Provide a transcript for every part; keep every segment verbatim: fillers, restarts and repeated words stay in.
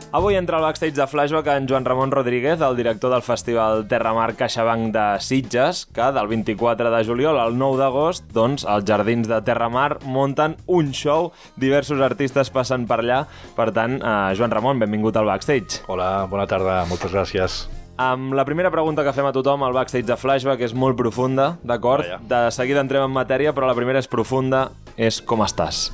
Avui entra al backstage de Flashback en Joan Ramon Rodríguez, el director del festival Terramar CaixaBank de Sitges, que del vint-i-quatre de juliol al nou d'agost, doncs, als jardins de Terramar munten un show, diversos artistes passen per allà. Per tant, eh, Joan Ramon, benvingut al backstage. Hola, bona tarda, moltes gràcies. Um, la primera pregunta que fem a tothom al backstage de Flashback és molt profunda, d'acord? De seguida entrem en matèria, però la primera és profunda, és com estàs?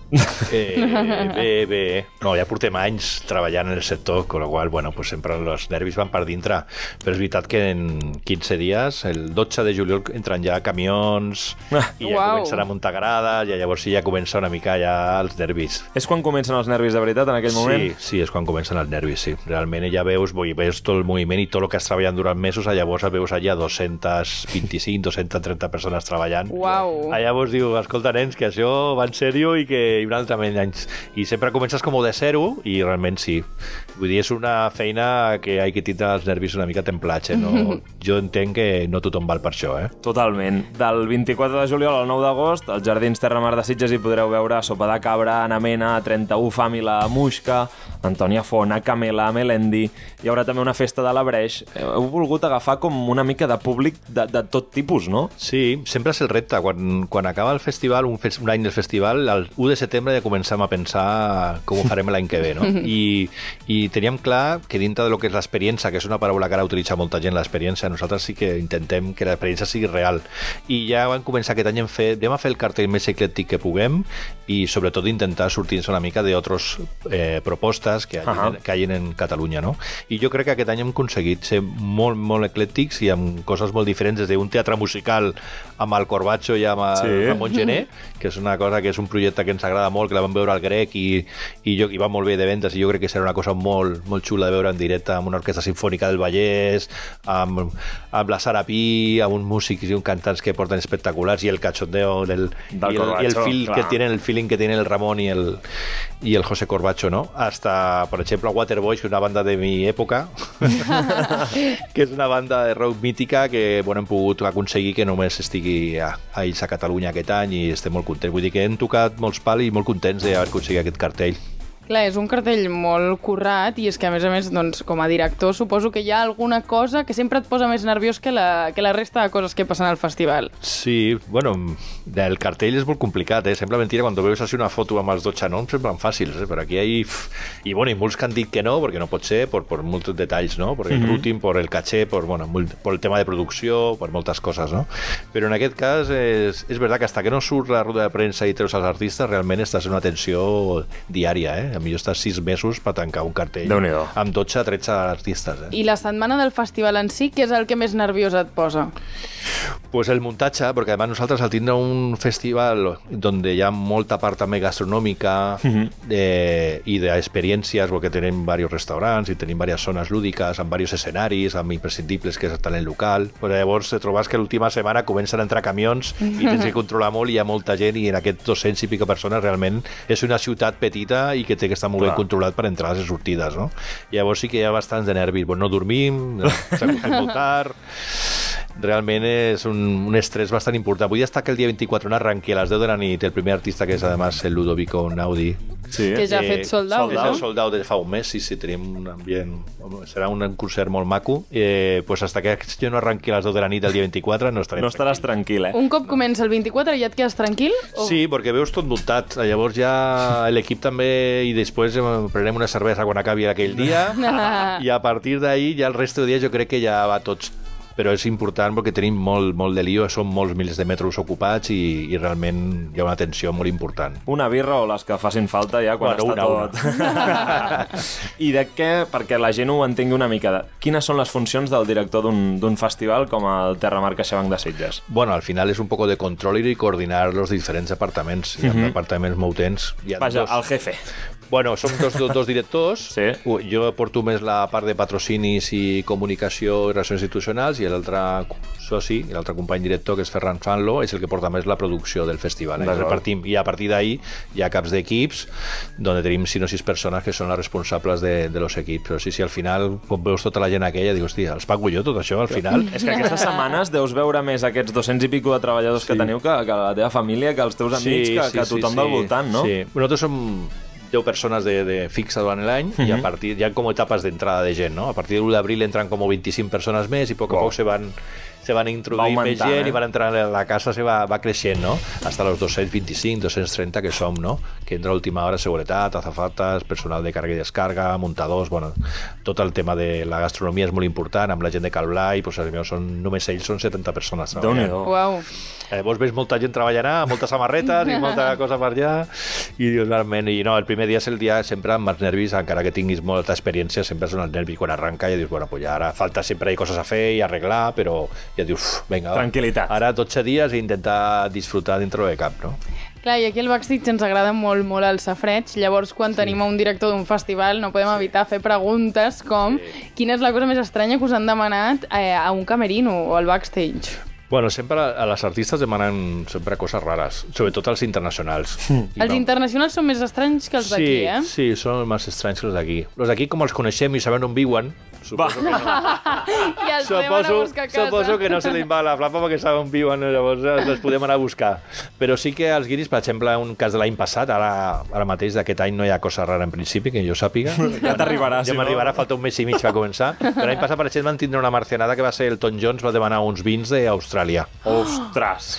Eh, bé, bé. No, ja portem anys treballant en el sector, con lo qual, bueno, pues sempre els nervis van per dintre. Però és veritat que en quinze dies, el dotze de juliol, entran ja camions i ja Uau. comencen a muntar grades, i llavors sí ja comença una mica ja els nervis. És quan comencen els nervis de veritat, en aquell moment? Sí, sí, és quan comencen els nervis, sí. Realment ja veus, vull, veus tot el moviment i tot el que has treballat durant mesos, llavors veus allà dos-centes vint-i-cinc, dos-centes trenta persones treballant. Uau. Llavors diu, escolta, nens, que això va en sèrio i que hi haurà altre anys. I sempre comences com de zero i realment sí. Vull dir, és una feina que hi que tindre els nervis una mica templats, eh? No, jo entenc que no tothom val per això, eh? Totalment. Del vint-i-quatre de juliol al nou d'agost, als Jardins Terramar de Sitges hi podreu veure Sopa de Cabra, Ana Mena, trenta-u Fàmila, Muixca, Antònia Fona, Camela, Melendi. Hi haurà també una festa de l'Abreix. Heu volgut agafar com una mica de públic de, de tot tipus, no? Sí, sempre és el repte. Quan, quan acaba el festival, un, fes, un any del festival, el u de setembre ja comencem a pensar com ho farem l'any que ve, no? I, i teníem clar que dintre de lo que és l'experiència, que és una paraula que ara utilitza molta gent, l'experiència, nosaltres sí que intentem que l'experiència sigui real. I ja vam començar aquest any a fer, anem a fer el cartell més eclèctic que puguem i sobretot intentar sortir-nos una mica d'altres eh, propostes que hi uh-huh. que hi en Catalunya, no? I jo crec que aquest any hem aconseguit ser molt, molt eclèctics i amb coses molt diferents, des d'un teatre musical amb el Corbacho i amb el sí. Ramon Gené, que és una cosa que és un projecte que ens agrada molt, que la vam veure al Grec i, i, jo, i va molt bé de ventes i jo crec que serà una cosa molt, molt xula de veure en directe amb una orquestra sinfònica del Vallès, amb, amb la Sara Pi, amb un músics i un cantants que porten espectaculars i el cachondeo del, del y, el, Corbacho, y el feel clar. que tienen, el feeling que tienen el Ramón y el, y el José Corbacho, ¿no? Hasta, por ejemplo, Waterboys, que es una banda de mi època, que és una banda de rock mítica que bueno, hem pogut aconseguir que només estigui a, a ells a Catalunya aquest any i estem molt contents. Vull dir que hem tocat molts pals i molt contents d'haver aconseguit aquest cartell. Clar, és un cartell molt currat i és que, a més a més, doncs, com a director, suposo que hi ha alguna cosa que sempre et posa més nerviós que la, que la resta de coses que passen al festival. Sí, bueno, el cartell és molt complicat, eh? Sembla mentira quan veus així una foto amb els dotze noms, semblen fàcils, eh? Però aquí hi ha... I, bueno, i molts que han dit que no, perquè no pot ser, per, per molts detalls, no? Per el Mm-hmm. routing, per el caché, per, bueno, per el tema de producció, per moltes coses, no? Però en aquest cas és, és veritat que hasta que no surt la ruta de premsa i treus als artistes, realment estàs en una tensió diària, eh? A millor estàs sis mesos per tancar un cartell amb dotze a tretze artistes. Eh? I la setmana del festival en si, què és el que més nerviós et posa? Pues el muntatge, perquè además nosaltres al tindre un festival donde hi ha molta part també gastronòmica uh-huh. eh, i d'experiències, perquè tenim diversos restaurants i tenim diverses zones lúdiques, amb diversos escenaris, amb imprescindibles que és el talent local. Pues llavors te trobes que l'última setmana comencen a entrar camions i tens que controlar molt i hi ha molta gent i en aquests dos-cents i pico persones realment és una ciutat petita i que té que estar molt ben controlat per entrades i sortides, no? Llavors sí que hi ha bastants de nervis. Bueno, no dormim, s'acostem molt tard... Realment és un, un estrès bastant important. Vull destacar que el dia vint-i-quatre on arrenqui a les deu de la nit el primer artista, que és además el Ludovico Naudi, sí. que ja ha fet sold out, és no? el sold out de fa un mes, sí, sí, tenim un ambient, serà un concert molt maco. Eh, pues hasta que jo no arrenqui a les deu de la nit el dia vint-i-quatre no estarem no estaràs tranquil, eh? Un cop comença el vint-i-quatre ja et quedes tranquil? O... Sí, perquè veus tot muntat. Llavors ja l'equip també i després prenem una cervesa quan acabi aquell dia i a partir d'ahir ja el resto de dies jo crec que ja va tots. Però és important perquè tenim molt, molt de lío, són molts milers de metres ocupats i, i realment hi ha una tensió molt important. Una birra o les que facin falta ja quan bueno, està una, tot. Una. I de què, perquè la gent ho entengui una mica, de, quines són les funcions del director d'un festival com el Terramar CaixaBank de Sitges? Bueno, al final és un poco de control i coordinar els diferents departaments. Hi ha uh-huh. departaments molt tens. Vaja, dos... el jefe. Bueno, som dos, dos, dos directors. Sí. Jo porto més la part de patrocinis i comunicació i relacions institucionals i l'altre soci, l'altre company director, que és Ferran Fanlo, és el que porta més la producció del festival. Eh? Repartim, I a partir d'ahir hi ha caps d'equips on tenim cinc o sis persones que són les responsables de, de los equips. Però sí, sí, al final, quan veus tota la gent aquella, dius, hòstia, els pago jo tot això, al final? És que aquestes setmanes deus veure més aquests dos-cents i pico de treballadors sí. que teniu que, que la teva família, que els teus amics, sí, que, sí, que tothom sí, del voltant, no? Sí, nosaltres som deu persones de, de fixa durant l'any uh-huh. i a partir, hi ha com etapes d'entrada de gent, no? A partir de l'u d'abril entran com vint-i-cinc persones més i a poc a poc se van se van introduir més gent eh? I van entrar a la casa, se va, va creixent, no? Hasta los dos-cents vint-i-cinc, dos-cents trenta que som, no? Que entra a última hora seguretat, azafatas, personal de càrrega i descarga, muntadors, bueno, tot el tema de la gastronomia és molt important, amb la gent de Calblai, pues, són, només ells són setanta persones treballant. Uau. Eh, vos veus molta gent treballarà, moltes samarretes i molta cosa per allà, i realment, i no, el primer dia és el dia sempre amb els nervis, encara que tinguis molta experiència, sempre són els nervis quan arranca i dius, bueno, pues ja ara falta sempre hi coses a fer i arreglar, però ja dius, vinga, tranquil·litat. Ara dotze dies i intentar disfrutar dintre de cap, no? Clar, i aquí al backstage ens agrada molt, molt el safreig, llavors quan sí. tenim un director d'un festival no podem evitar fer preguntes com sí. quina és la cosa més estranya que us han demanat eh, a un camerino o al backstage? Bueno, sempre a les artistes demanen sempre coses rares, sobretot els internacionals. Mm. Els no. internacionals són més estranys que els d'aquí, sí, eh? Sí, són més estranys que els d'aquí. Els d'aquí, com els coneixem i sabem on viuen, suposo que no. I els suposo, podem anar a buscar a casa. Suposo que no se li va la flapa perquè saben on viuen, llavors els podem anar a buscar. Però sí que els guiris, per exemple, un cas de l'any passat, ara, ara mateix d'aquest any no hi ha cosa rara en principi, que jo sàpiga. Ja t'arribarà, ja si m'arribarà, no. falta un mes i mig per començar. Però l'any passat, per exemple, van tindre una marcianada que va ser Elton John, va demanar uns vins d'Austràlia. Ostres!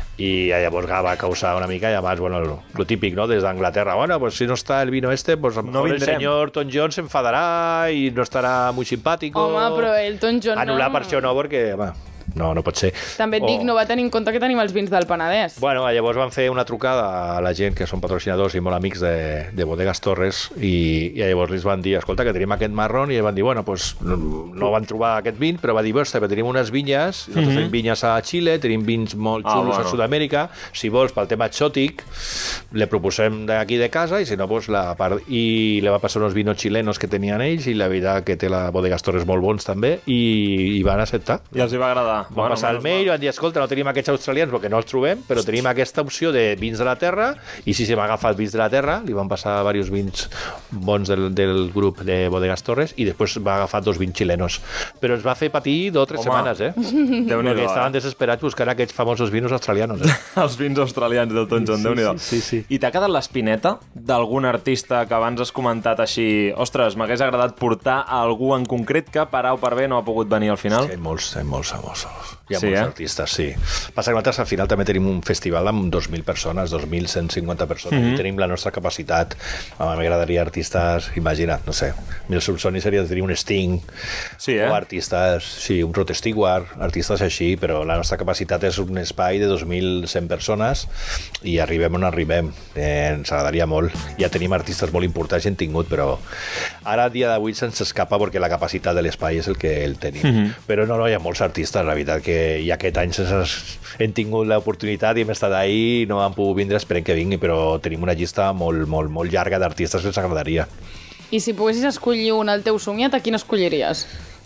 I llavors va causar una mica, i abans, bueno, lo, lo típic, ¿no? Des d'Anglaterra, bueno, pues si no está el vino este, pues a lo mejor no el señor Elton John se enfadará y no estará muy simpático. Home, però Elton John Anular no... per això no, perquè, home, no, no pot ser. També et dic, o... no va tenir en compte que tenim els vins del Penedès. Bueno, llavors van fer una trucada a la gent que són patrocinadors i molt amics de, de Bodegas Torres i, i llavors els van dir, escolta, que tenim aquest marrón, i van dir, bueno, pues no, no van trobar aquest vin, però va dir, ostres, però tenim unes vinyes, nosaltres mm-hmm. tenim vinyes a Xile, tenim vins molt xulos ah, bueno. a Sud-amèrica, si vols, pel tema exòtic, le proposem d'aquí de casa, i si no, pues la part... I le va passar uns vinos chilenos que tenien ells, i la veritat que té la Bodegas Torres molt bons també, i, i van acceptar. I els hi va agradar. Van bueno, passar el mail i van dir, escolta, no tenim aquests australians perquè no els trobem, però tenim aquesta opció de vins de la terra, i si se m'ha agafat vins de la terra, li van passar diversos vins bons del, del grup de Bodegas Torres, i després va agafar dos vins chilenos. Però ens va fer patir dos o tres Home. setmanes, eh? Perquè estaven eh? desesperats buscant aquests famosos vinos australianos, eh? Els vins australians del Tom John, sí, Déu-n'hi-do. Sí, sí, sí. I t'ha quedat l'espineta d'algun artista que abans has comentat així, ostres, m'hagués agradat portar a algú en concret que per A o per B no ha pogut venir al final? Sí, hi ha molts, hi ha molts famosos. Hi ha sí, molts eh? artistes, sí. Passa que nosaltres al final també tenim un festival amb dos mil persones, dos mil cent cinquanta persones, mm-hmm. i tenim la nostra capacitat. A mi m'agradaria artistes, imagina't, no sé, el subsoni seria de tenir un Sting, sí, eh? o artistes, sí, un Rod Stewart, artistes així, però la nostra capacitat és un espai de dos mil cent persones i arribem on arribem. Eh, ens agradaria molt. Ja tenim artistes molt importants i hem tingut, però ara, a dia d'avui, se'ns escapa perquè la capacitat de l'espai és el que el tenim. Mm-hmm. Però no, no, hi ha molts artistes, la veritat, que i aquest any hem tingut l'oportunitat i hem estat ahí, no han pogut vindre, esperem que vingui, però tenim una llista molt, molt, molt llarga d'artistes que ens agradaria. I si poguessis escollir un al teu somiat, a quin escolliries?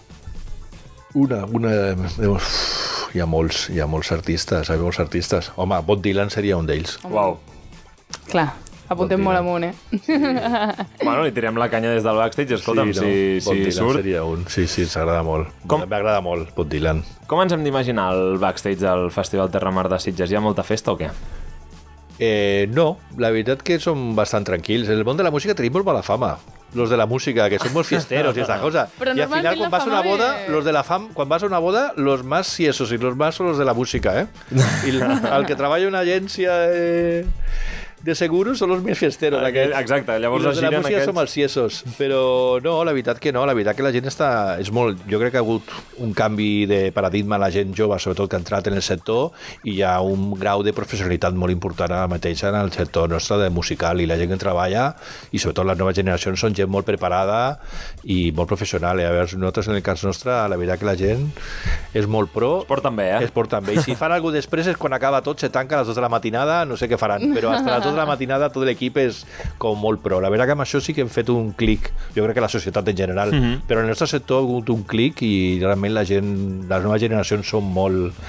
Una, una... Uf, hi ha molts, hi ha molts artistes, hi ha molts artistes. Home, Bob Dylan seria un d'ells. Uau. Clar. Apuntem molt amunt, eh? Sí. Bueno, li tirem la canya des del backstage, escolta'm, sí, no? si, si Dylan surt. Seria un. Sí, sí, ens agrada molt. Com... M'agrada molt, Bob Dylan. Com ens hem d'imaginar el backstage del Festival Terramar de Sitges? Hi ha molta festa o què? Eh, no, la veritat que som bastant tranquils. En el món de la música tenim molt mala fama. Los de la música, que son muy fiesteros y esta cosa. Pero y al final, cuando vas a una boda, de... los de la fam, cuando vas a una boda, los más siesos y los más son los de la música, ¿eh? Y al que trabaja en una agencia de... de seguros són els més fiesteros. Aquell, exacte, llavors I els de la música aquests... som els ciesos. Però no, la veritat que no, la veritat que la gent està... És molt... Jo crec que ha hagut un canvi de paradigma a la gent jove, sobretot que ha entrat en el sector, i hi ha un grau de professionalitat molt important ara mateix en el sector nostre de musical, i la gent que treballa, i sobretot les noves generacions, són gent molt preparada i molt professional. I a veure, nosaltres en el cas nostre, la veritat que la gent és molt pro. Es porten bé, eh? Es porten bé. I si fan alguna cosa després és quan acaba tot, se tanca a les dues de la matinada, no sé què faran, però hasta les dues de la matinada tot l'equip és com molt pro. La veritat que amb això sí que hem fet un clic, jo crec que la societat en general, mm-hmm. però en el nostre sector ha hagut un clic i realment la gent, les noves generacions són molt...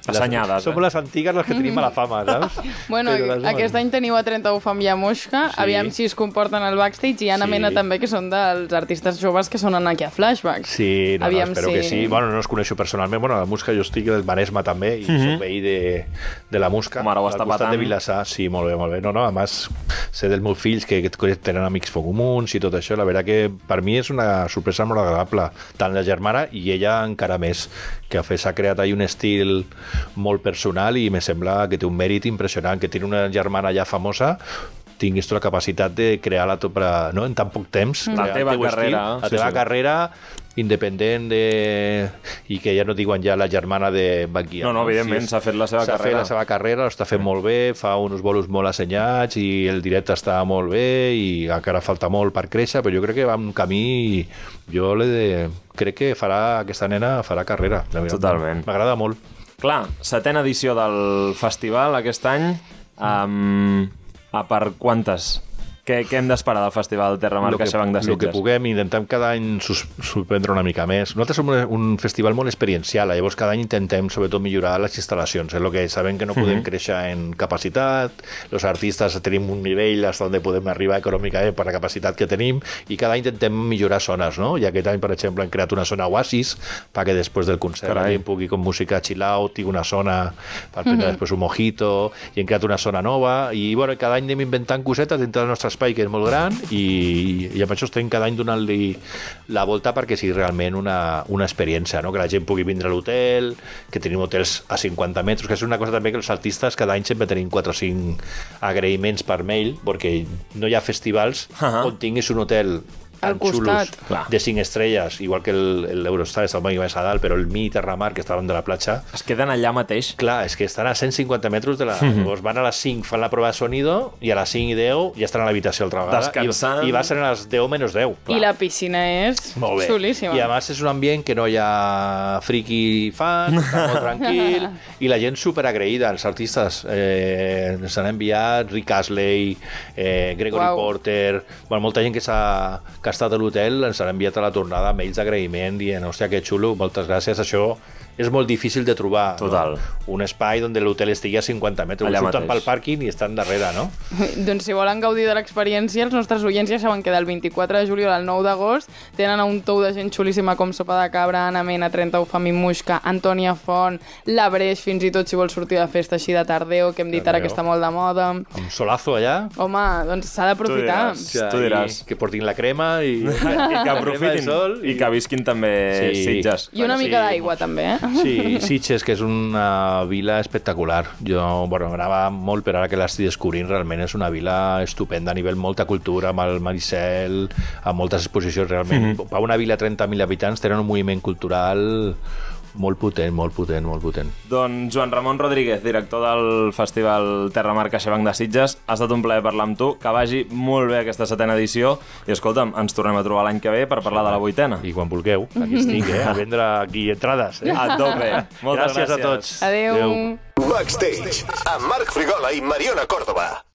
assenyades. Som eh? les antigues les que tenim a la fama, saps? Bueno, les aquest any teniu a trenta-u Fam Yamushka, Sí. aviam si es comporten al backstage, i Anna Sí. Mena també, que són dels artistes joves que sonen aquí a Flashback. Sí, no, no, Aviam espero si- que sí. Bueno, no els coneixo personalment. Bueno, la Musca jo estic del Maresme també i soc veí de, de la Musca. Home, ara ho està al costat patant. de Vilassar, sí, molt bé, molt bé. No, no, a més, sé dels meus fills que, que tenen amics comuns i tot això. La veritat que per mi és una sorpresa molt agradable. Tant la germana i ella encara més, que s'ha creat ahí un estil molt personal i me sembla que té un mèrit impressionant, que té una germana ja famosa, tinguis tu la capacitat de crear-la tot per, a- no? en tan poc temps. La crear el teva teu estil, carrera, La sí, teva sí. carrera independent de... i que ja no diuen ja la germana de Bakia. No, no, evidentment, s'ha fet la seva S'ha fet carrera. la seva carrera, ho està fent molt bé, fa uns bolos molt assenyats i el directe està molt bé i encara falta molt per créixer, però jo crec que va un camí... Jo l'he de... crec que farà, aquesta nena farà carrera. la veritat. Totalment. M'agrada molt. Clar, setena edició del festival aquest any. Um, a per quantes? Què, què hem d'esperar del Festival Terra Mar Lo que, CaixaBank de lo que Sitges? puguem, intentem cada any sus, sorprendre una mica més. Nosaltres som un, un festival molt experiencial, llavors cada any intentem sobretot millorar les instal·lacions, és el que sabem que no podem créixer en capacitat, els artistes tenim un nivell fins on podem arribar econòmicament per la capacitat que tenim i cada any intentem millorar zones, no? I aquest any, per exemple, hem creat una zona oasis perquè després del concert la Carai. gent pugui com música chill out, tingui una zona per prendre després un mojito, i hem creat una zona nova i bueno, cada any anem inventant cosetes dintre del nostre espai que és molt gran i, i amb això estem cada any donant-li la volta perquè sigui realment una, una experiència, no? Que la gent pugui vindre a l'hotel, que tenim hotels a cinquanta metres, que és una cosa també que els artistes cada any sempre tenim quatre o cinc agraïments per mail, perquè no hi ha festivals Ahà. on tinguis un hotel Al tan xulos, costat. Clar. de cinc estrelles, igual que el- l'Eurostar està molt més a dalt, però el Mi Terramar, que està davant de la platja, Es queden allà mateix? clar, és que estan a cent cinquanta metres de la... Llavors van a les cinc, fan la prova de sonido, i a les cinc i deu ja estan a l'habitació altra vegada. Descansant. I, I va ser a les deu menys deu. Clar. I la piscina és Molt bé. xulíssima. I a més és un ambient que no hi ha friki fan, està molt tranquil, i la gent superagraïda, els artistes eh, ens han enviat Rick Astley, eh, Gregory Uau. Porter, bueno, molta gent que, s'ha, que ha estat a l'hotel ens han enviat a la tornada mails d'agraïment dient, hòstia, que xulo, moltes gràcies, això és molt difícil de trobar. Total. No? Un espai on l'hotel estigui a cinquanta metres, Allà surten mateix. pel pàrquing i estan darrere, no? Doncs si volen gaudir de l'experiència, els nostres oients ja saben que del vint-i-quatre de juliol al nou d'agost tenen un tou de gent xulíssima com Sopa de Cabra, Anna Mena, trenta-u Fam i Muixca, Antònia Font, La Breix, fins i tot si vols sortir de festa així de tardeo, que hem dit ara Tardeo. que està molt de moda. Amb solazo allà. Home, doncs s'ha d'aprofitar. Tu diràs. Tu diràs. I que portin la crema i, I que aprofitin sol, i que visquin també Sí. Sitges. I una Sí, mica d'aigua, també, eh? Sí, Sitges, que és una vila espectacular. Jo, bueno, anava molt, però ara que l'estic descobrint, realment és una vila estupenda a nivell molta cultura, amb el Maricel, amb moltes exposicions, realment. Mm -hmm. Per una vila de trenta mil habitants tenen un moviment cultural molt potent, molt potent, molt potent. Doncs Joan Ramon Rodríguez, director del Festival Terra Mar CaixaBank de Sitges, ha estat un plaer parlar amb tu, que vagi molt bé aquesta setena edició i escolta'm, ens tornem a trobar l'any que ve per parlar de la vuitena. I quan vulgueu, aquí estic, eh? A vendre aquí entrades. Eh? A tope. Moltes gràcies, gràcies a tots. Adéu. Adéu. Backstage, amb Marc Frigola i Mariona Córdoba.